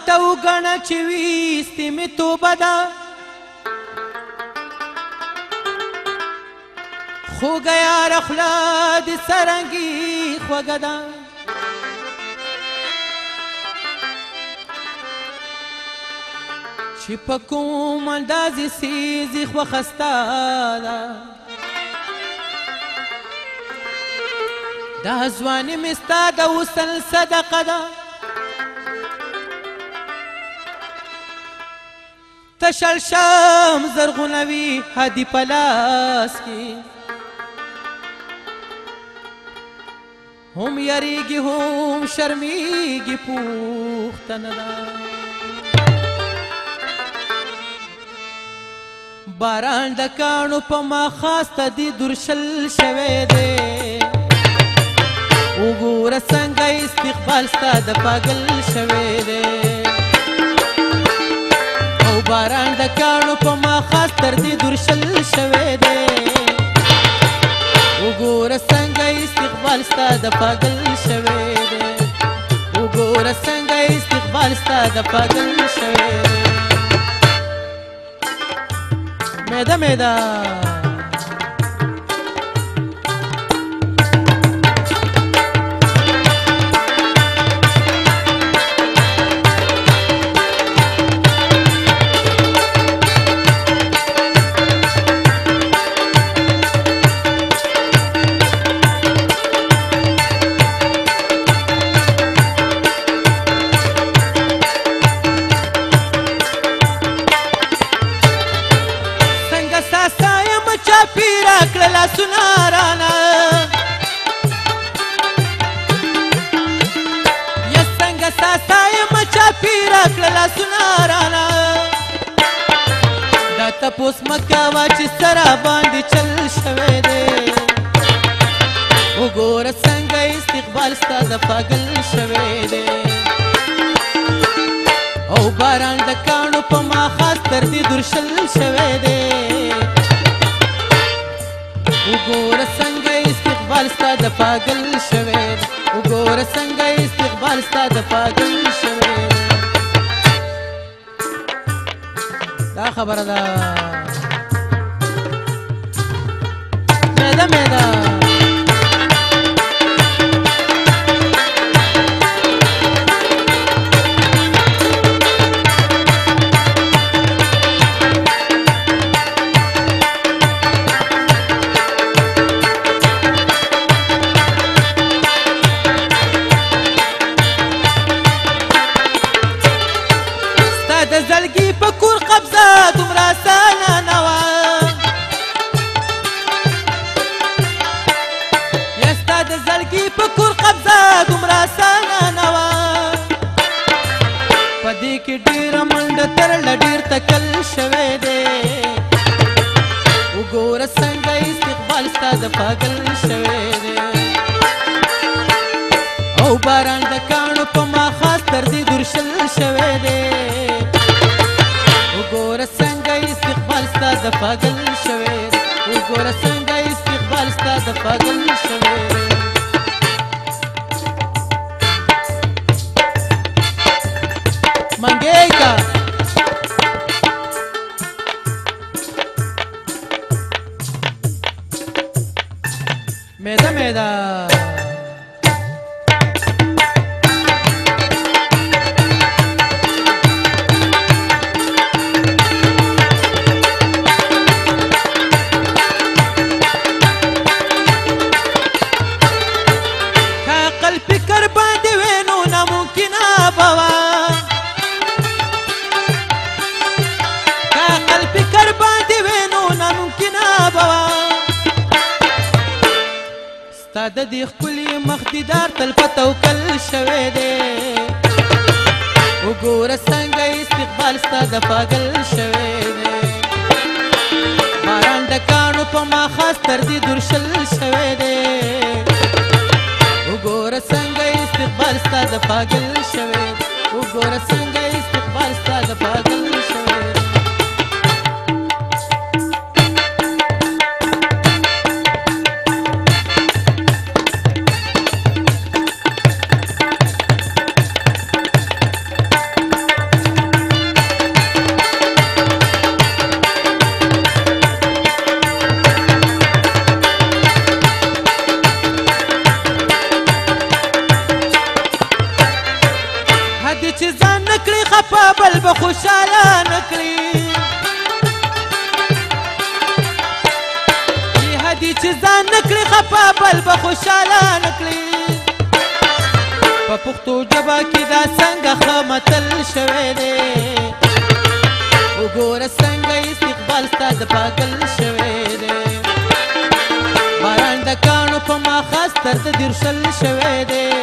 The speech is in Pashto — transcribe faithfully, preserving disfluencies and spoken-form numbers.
ماته وګڼه چې ویستې مې توبه ده خوږه یاره خوله دې څرنګې خوږه ده چې په کوم اندازې سیزې خوښه ستا ده دا ځواني مې ستا د وصل صدقه ده تشل شم زرغونوي هدي په لاس کې هم یریږي هم شرمیږي پوښتنه ده باران د کاڼو په ماخاس ته دې درشل شوی دی وګوره څنګه استقبال ستا د پاگل شوی دی او باران د کاڼو په ماخاس تر دې درشل شوی دی وګوره څنګه استقبال ستا د پاگل شوی دی وګوره څنګه استقبال ستا د پاگل شوی دی میده میده تپوس مکاوه چې سره باندې چل شوی دی وګوره څنګه استقبال ستا د پاگل شوی دی او باران د کاڼو په ماخاس تر دې درشل شوی دی وګوره څنګه استقبال ستا د پاگل شوی دی وګوره څنګه استقبال ستا د پاگل شوی دی دا خبره ده میده میده ستا د زړګي په کور قبضه دومره اسانه نه وه یا ستا د زړګي په کور قبضه دومره اسانه نه وه په دې کې ډېره منډه ترله ډېر تکل شوی دی وګوره څنګه استقبال ستا د پاگل شوی دی او باران د کاڼو په ماخاس تر دې درشل شوی دی وګوره څنګه استقبال ستا د پاگل شوی دی وګوره څنګه استقبال ستا د پاگل شوی دی منګی کا میده میده ستا د دې ښکلي مخ دیدار تل په توکل شوی دی وګوره څنګه استقبال ستا د پاگل شوی دی باران د کاڼو په ماخاس تر دې درشل شوی دی وګوره څنګه استقبال ستا د پاگل شوی دی وګوره څنګه استقبال ستا د پاگل شوی دی خوشاله نکړي جهادي چې ځان نکړي خفه بل به خوشاله نکړي په پښتو ژبه کې دا څنګه ښه متل شوی دی وګوره څنګه استقبال ستا د پاگل شوی دی باران د کاڼو په ما خاص تر د دیرشل شوی دی